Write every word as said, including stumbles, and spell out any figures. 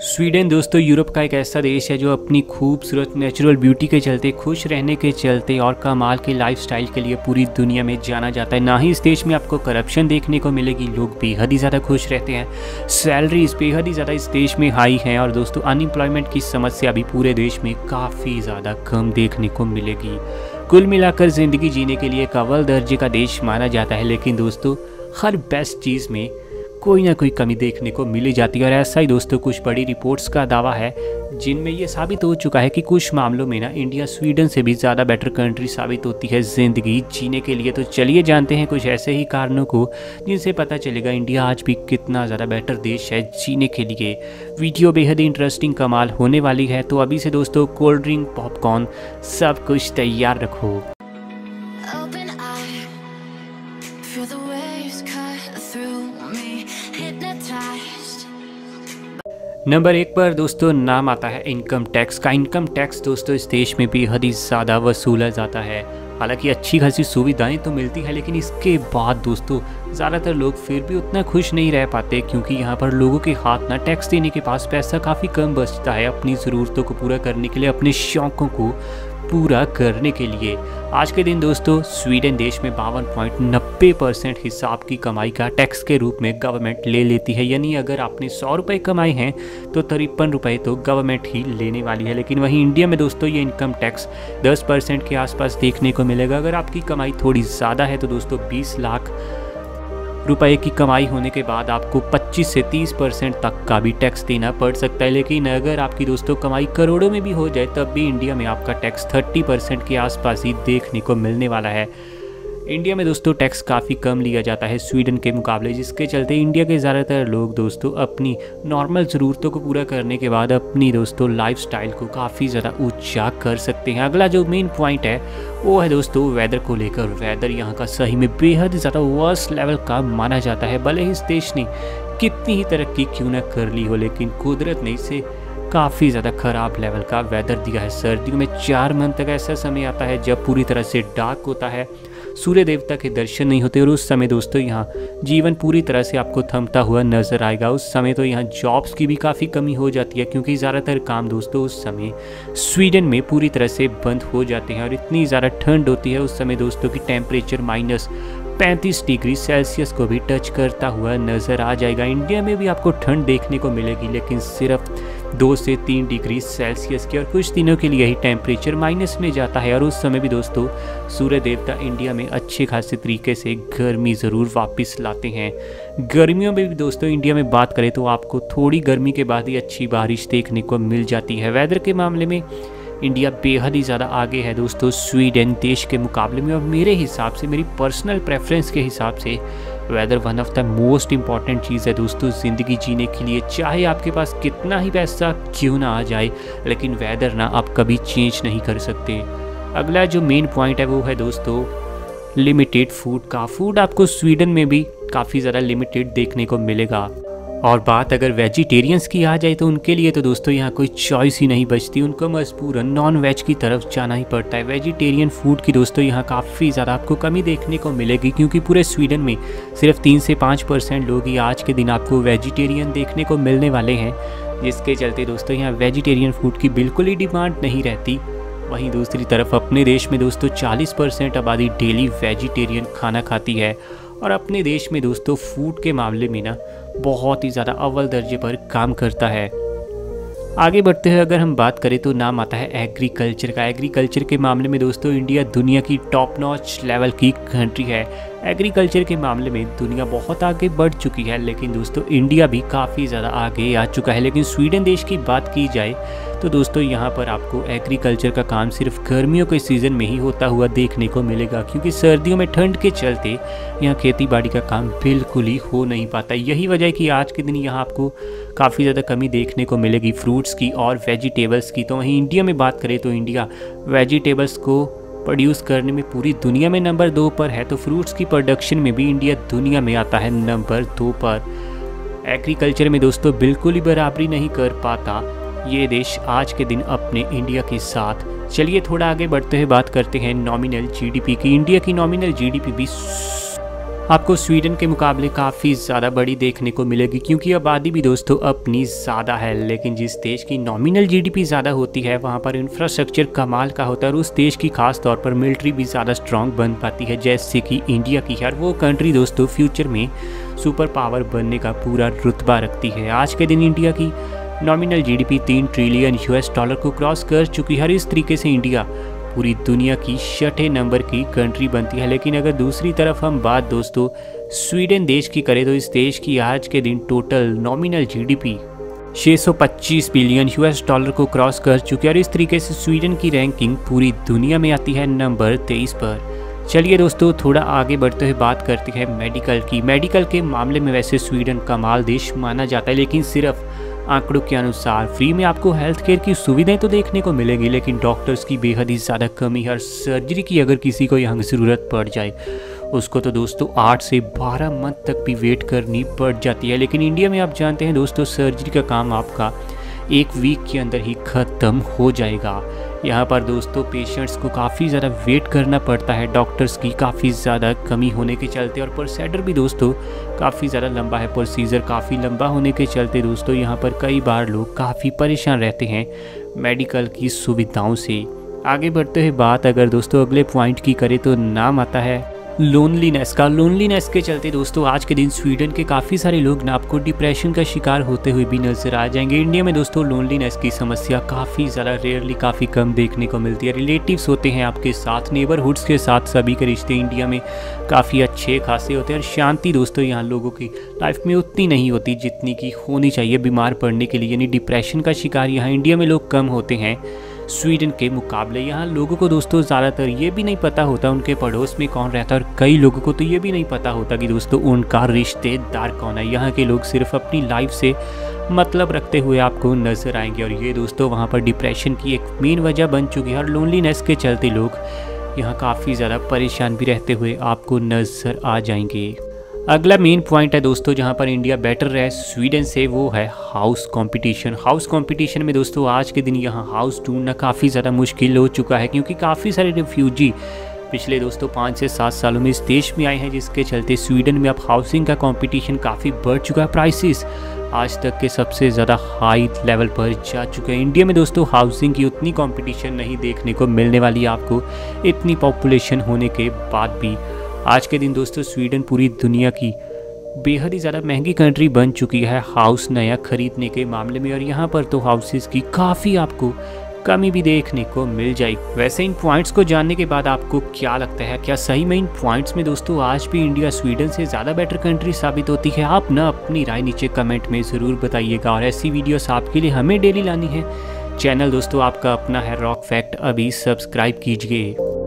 Sweden दोस्तों Europe का एक ऐसा देश है जो अपनी खूबसूरत नेचुरल ब्यूटी के चलते, खुश रहने के चलते और कमाल के लाइफस्टाइल के लिए पूरी दुनिया में जाना जाता है। ना ही इस देश में आपको करप्शन देखने को मिलेगी, लोग बेहद ही ज़्यादा खुश रहते हैं, सैलरीज बेहद ही ज़्यादा इस देश में हाई हैं और दोस्तों अनएम्प्लॉयमेंट की समस्या भी पूरे देश में काफ़ी ज़्यादा कम देखने को मिलेगी। कुल मिलाकर ज़िंदगी जीने के लिए एक अव्वल दर्जे का देश माना जाता है, लेकिन दोस्तों हर बेस्ट चीज़ में कोई ना कोई कमी देखने को मिली जाती है। और ऐसा ही दोस्तों कुछ बड़ी रिपोर्ट्स का दावा है जिनमें ये साबित हो चुका है कि कुछ मामलों में ना इंडिया स्वीडन से भी ज़्यादा बेटर कंट्री साबित होती है ज़िंदगी जीने के लिए। तो चलिए जानते हैं कुछ ऐसे ही कारणों को जिनसे पता चलेगा इंडिया आज भी कितना ज़्यादा बेटर देश है जीने के लिए। वीडियो बेहद ही इंटरेस्टिंग कमाल होने वाली है, तो अभी से दोस्तों कोल्ड ड्रिंक, पॉपकॉर्न सब कुछ तैयार रखो। नंबर एक पर दोस्तों नाम आता है इनकम टैक्स का। इनकम टैक्स दोस्तों इस देश में बेहद ही ज़्यादा वसूला जाता है। हालांकि अच्छी खासी सुविधाएं तो मिलती है, लेकिन इसके बाद दोस्तों ज़्यादातर लोग फिर भी उतना खुश नहीं रह पाते, क्योंकि यहाँ पर लोगों के हाथ ना टैक्स देने के पास पैसा काफ़ी कम बचता है अपनी ज़रूरतों को पूरा करने के लिए, अपने शौक़ों को पूरा करने के लिए। आज के दिन दोस्तों स्वीडन देश में बावन पॉइंट नब्बे परसेंट हिस्सा आपकी कमाई का टैक्स के रूप में गवर्नमेंट ले लेती है। यानी अगर आपने सौ रुपये कमाए हैं तो तिरपन रुपये तो गवर्नमेंट ही लेने वाली है। लेकिन वहीं इंडिया में दोस्तों ये इनकम टैक्स दस परसेंट के आसपास देखने को मिलेगा। अगर आपकी कमाई थोड़ी ज़्यादा है तो दोस्तों बीस लाख रुपए की कमाई होने के बाद आपको पच्चीस से तीस परसेंट तक का भी टैक्स देना पड़ सकता है। लेकिन अगर आपकी दोस्तों कमाई करोड़ों में भी हो जाए तब भी इंडिया में आपका टैक्स तीस परसेंट के आसपास ही देखने को मिलने वाला है। इंडिया में दोस्तों टैक्स काफ़ी कम लिया जाता है स्वीडन के मुकाबले, जिसके चलते इंडिया के ज़्यादातर लोग दोस्तों अपनी नॉर्मल ज़रूरतों को पूरा करने के बाद अपनी दोस्तों लाइफस्टाइल को काफ़ी ज़्यादा ऊंचा कर सकते हैं। अगला जो मेन पॉइंट है वो है दोस्तों वेदर को लेकर। वेदर यहाँ का सही में बेहद ज़्यादा वर्स्ट लेवल का माना जाता है। भले ही इस देश ने कितनी ही तरक्की क्यों ना कर ली हो, लेकिन कुदरत ने इसे काफ़ी ज़्यादा ख़राब लेवल का वेदर दिया है। सर्दियों में चार मंथ तक ऐसा समय आता है जब पूरी तरह से डार्क होता है, सूर्य देवता के दर्शन नहीं होते, और उस समय दोस्तों यहाँ जीवन पूरी तरह से आपको थमता हुआ नज़र आएगा। उस समय तो यहाँ जॉब्स की भी काफ़ी कमी हो जाती है, क्योंकि ज़्यादातर काम दोस्तों उस समय स्वीडन में पूरी तरह से बंद हो जाते हैं। और इतनी ज़्यादा ठंड होती है उस समय दोस्तों की टेम्परेचर माइनस पैंतीस डिग्री सेल्सियस को भी टच करता हुआ नज़र आ जाएगा। इंडिया में भी आपको ठंड देखने को मिलेगी, लेकिन सिर्फ दो से तीन डिग्री सेल्सियस की, और कुछ दिनों के लिए ही टेम्परेचर माइनस में जाता है। और उस समय भी दोस्तों सूर्य देवता इंडिया में अच्छे खासे तरीके से गर्मी ज़रूर वापस लाते हैं। गर्मियों में भी दोस्तों इंडिया में बात करें तो आपको थोड़ी गर्मी के बाद ही अच्छी बारिश देखने को मिल जाती है। वेदर के मामले में इंडिया बेहद ही ज़्यादा आगे है दोस्तों स्वीडन देश के मुकाबले में। और मेरे हिसाब से, मेरी पर्सनल प्रेफरेंस के हिसाब से weather one of the most important चीज़ है दोस्तों ज़िंदगी जीने के लिए। चाहे आपके पास कितना ही पैसा क्यों ना आ जाए, लेकिन वेदर ना आप कभी चेंज नहीं कर सकते। अगला जो मेन पॉइंट है वो है दोस्तों लिमिटेड फूड का। फूड आपको स्वीडन में भी काफ़ी ज़्यादा लिमिटेड देखने को मिलेगा। और बात अगर वेजिटेरियंस की आ जाए तो उनके लिए तो दोस्तों यहाँ कोई चॉइस ही नहीं बचती, उनको मजबूरन नॉन वेज की तरफ जाना ही पड़ता है। वेजिटेरियन फूड की दोस्तों यहाँ काफ़ी ज़्यादा आपको कमी देखने को मिलेगी, क्योंकि पूरे स्वीडन में सिर्फ तीन से पाँच परसेंट लोग ही आज के दिन आपको वेजिटेरियन देखने को मिलने वाले हैं, जिसके चलते दोस्तों यहाँ वेजिटेरियन फूड की बिल्कुल ही डिमांड नहीं रहती। वहीं दूसरी तरफ अपने देश में दोस्तों चालीस परसेंट आबादी डेली वेजिटेरियन खाना खाती है, और अपने देश में दोस्तों फूड के मामले में ना बहुत ही ज़्यादा अव्वल दर्जे पर काम करता है। आगे बढ़ते हुए अगर हम बात करें तो नाम आता है एग्रीकल्चर का। एग्रीकल्चर के मामले में दोस्तों इंडिया दुनिया की टॉप नॉच लेवल की कंट्री है। एग्रीकल्चर के मामले में दुनिया बहुत आगे बढ़ चुकी है, लेकिन दोस्तों इंडिया भी काफ़ी ज़्यादा आगे आ चुका है। लेकिन स्वीडन देश की बात की जाए तो दोस्तों यहाँ पर आपको एग्रीकल्चर का काम सिर्फ गर्मियों के सीज़न में ही होता हुआ देखने को मिलेगा, क्योंकि सर्दियों में ठंड के चलते यहाँ खेती बाड़ी का काम बिल्कुल ही हो नहीं पाता। यही वजह है कि आज के दिन यहाँ आपको काफ़ी ज़्यादा कमी देखने को मिलेगी फ्रूट्स की और वेजिटेबल्स की। तो वहीं इंडिया में बात करें तो इंडिया वेजिटेबल्स को प्रोड्यूस करने में पूरी दुनिया में नंबर दो पर है, तो फ्रूट्स की प्रोडक्शन में भी इंडिया दुनिया में आता है नंबर दो पर। एग्रीकल्चर में दोस्तों बिल्कुल ही बराबरी नहीं कर पाता ये देश आज के दिन अपने इंडिया के साथ। चलिए थोड़ा आगे बढ़ते हुए बात करते हैं नॉमिनल जीडीपी की। इंडिया की नॉमिनल जीडीपी भी आपको स्वीडन के मुकाबले काफ़ी ज़्यादा बड़ी देखने को मिलेगी, क्योंकि आबादी भी दोस्तों अपनी ज़्यादा है। लेकिन जिस देश की नॉमिनल जीडीपी ज़्यादा होती है वहाँ पर इंफ्रास्ट्रक्चर कमाल का होता है, और उस देश की खास तौर पर मिलिट्री भी ज़्यादा स्ट्रॉन्ग बन पाती है, जैसे कि इंडिया की है। वो कंट्री दोस्तों फ्यूचर में सुपर पावर बनने का पूरा रुतबा रखती है। आज के दिन इंडिया की नॉमिनल जीडीपी तीन ट्रिलियन यूएस डॉलर को क्रॉस कर चुकी है। इस तरीके से इंडिया पूरी दुनिया की छठे नंबर की कंट्री बनती है। लेकिन अगर दूसरी तरफ हम बात दोस्तों स्वीडन देश की करें तो इस देश की आज के दिन टोटल नॉमिनल जीडीपी छह सौ पच्चीस बिलियन यूएस डॉलर को क्रॉस कर चुकी है, और इस तरीके से स्वीडन की रैंकिंग पूरी दुनिया में आती है नंबर तेईस पर। चलिए दोस्तों थोड़ा आगे बढ़ते हुए बात करते हैं मेडिकल की। मेडिकल के मामले में वैसे स्वीडन कमाल देश माना जाता है, लेकिन सिर्फ आंकड़ों के अनुसार फ्री में आपको हेल्थ केयर की सुविधाएं तो देखने को मिलेगी, लेकिन डॉक्टर्स की बेहद ही ज़्यादा कमी है। सर्जरी की अगर किसी को यहाँ ज़रूरत पड़ जाए उसको तो दोस्तों आठ से बारह मंथ तक भी वेट करनी पड़ जाती है। लेकिन इंडिया में आप जानते हैं दोस्तों सर्जरी का काम आपका एक वीक के अंदर ही ख़त्म हो जाएगा। यहाँ पर दोस्तों पेशेंट्स को काफ़ी ज़्यादा वेट करना पड़ता है, डॉक्टर्स की काफ़ी ज़्यादा कमी होने के चलते, और प्रोसीजर भी दोस्तों काफ़ी ज़्यादा लंबा है। प्रोसीजर काफ़ी लंबा होने के चलते दोस्तों यहाँ पर कई बार लोग काफ़ी परेशान रहते हैं मेडिकल की सुविधाओं से। आगे बढ़ते हुए बात अगर दोस्तों अगले पॉइंट की करें तो नाम आता है लोनलीनेस का। लोनलीनेस के चलते दोस्तों आज के दिन स्वीडन के काफ़ी सारे लोग ना आपको डिप्रेशन का शिकार होते हुए भी नजर आ जाएंगे। इंडिया में दोस्तों लोनलीनेस की समस्या काफ़ी ज़्यादा रेयरली काफ़ी कम देखने को मिलती है। रिलेटिव्स होते हैं आपके साथ, नेबरहुड्स के साथ सभी के रिश्ते इंडिया में काफ़ी अच्छे खासे होते हैं, और शांति दोस्तों यहाँ लोगों की लाइफ में उतनी नहीं होती जितनी की होनी चाहिए बीमार पड़ने के लिए। यानी डिप्रेशन का शिकार यहाँ इंडिया में लोग कम होते हैं स्वीडन के मुकाबले। यहाँ लोगों को दोस्तों ज़्यादातर ये भी नहीं पता होता उनके पड़ोस में कौन रहता है, और कई लोगों को तो ये भी नहीं पता होता कि दोस्तों उनका रिश्तेदार कौन है। यहाँ के लोग सिर्फ अपनी लाइफ से मतलब रखते हुए आपको नज़र आएंगे, और ये दोस्तों वहाँ पर डिप्रेशन की एक मेन वजह बन चुकी है, और लोनलीनेस के चलते लोग यहाँ काफ़ी ज़्यादा परेशान भी रहते हुए आपको नज़र आ जाएंगे। अगला मेन पॉइंट है दोस्तों जहां पर इंडिया बेटर रहे स्वीडन से, वो है हाउस कंपटीशन। हाउस कंपटीशन में दोस्तों आज के दिन यहां हाउस ढूंढना काफ़ी ज़्यादा मुश्किल हो चुका है, क्योंकि काफ़ी सारे रिफ्यूजी पिछले दोस्तों पाँच से सात सालों में इस देश में आए हैं, जिसके चलते स्वीडन में अब हाउसिंग का कंपटीशन काफ़ी बढ़ चुका है। प्राइसेस आज तक के सबसे ज़्यादा हाई लेवल पर जा चुके हैं। इंडिया में दोस्तों हाउसिंग की उतनी कंपटीशन नहीं देखने को मिलने वाली आपको, इतनी पॉपुलेशन होने के बाद भी। आज के दिन दोस्तों स्वीडन पूरी दुनिया की बेहद ही ज़्यादा महंगी कंट्री बन चुकी है हाउस नया खरीदने के मामले में, और यहाँ पर तो हाउसेस की काफ़ी आपको कमी भी देखने को मिल जाएगी। वैसे इन पॉइंट्स को जानने के बाद आपको क्या लगता है, क्या सही में इन पॉइंट्स में दोस्तों आज भी इंडिया स्वीडन से ज़्यादा बेटर कंट्री साबित होती है? आप ना अपनी राय नीचे कमेंट में ज़रूर बताइएगा, और ऐसी वीडियोस आपके लिए हमें डेली लानी है। चैनल दोस्तों आपका अपना है रॉक फैक्ट, अभी सब्सक्राइब कीजिए।